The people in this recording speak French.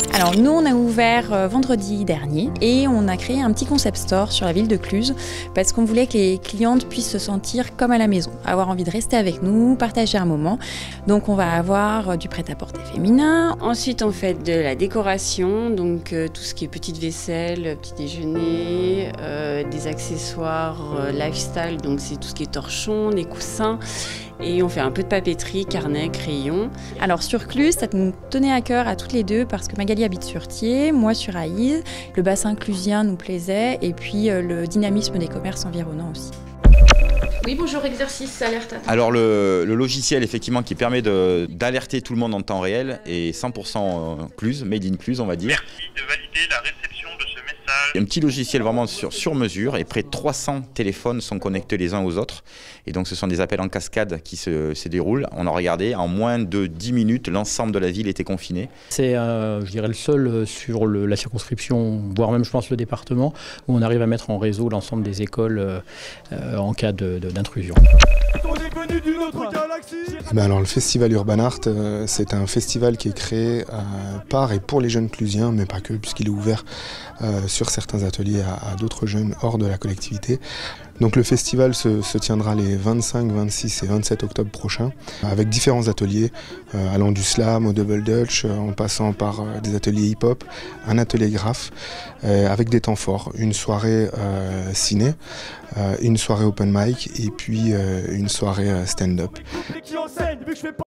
Alors nous on a ouvert vendredi dernier et on a créé un petit concept store sur la ville de Cluses parce qu'on voulait que les clientes puissent se sentir comme à la maison, avoir envie de rester avec nous, partager un moment. Donc on va avoir du prêt-à-porter féminin. Ensuite on fait de la décoration, donc tout ce qui est petite vaisselle, petit déjeuner, des accessoires lifestyle, donc c'est tout ce qui est torchon, des coussins. Et on fait un peu de papeterie, carnet, crayon. Alors sur Cluses, ça nous tenait à cœur à toutes les deux parce que Magali habite sur Thiers, moi sur Aïs. Le bassin clusien nous plaisait et puis le dynamisme des commerces environnants aussi. Oui, bonjour, exercice, alerte. Alors le logiciel effectivement qui permet d'alerter tout le monde en temps réel est 100% Cluses, made in Cluses on va dire. Merci de valider la réception de ce message. Un petit logiciel vraiment sur mesure et près de 300 téléphones sont connectés les uns aux autres. Et donc ce sont des appels en cascade qui se déroulent. On a regardé, en moins de 10 minutes, l'ensemble de la ville était confinée. C'est, je dirais, le seul sur la circonscription, voire même je pense le département, où on arrive à mettre en réseau l'ensemble des écoles en cas d'intrusion. On est venu d'une autre galaxie. Alors le Festival Urban Art, c'est un festival qui est créé par et pour les jeunes clusiens, mais pas que, puisqu'il est ouvert sur certains ateliers à d'autres jeunes hors de la collectivité. Donc le festival se tiendra les 25, 26 et 27 octobre prochains, avec différents ateliers, allant du slam au double dutch, en passant par des ateliers hip-hop, un atelier graphe, avec des temps forts, une soirée ciné, une soirée open mic et puis une soirée stand-up.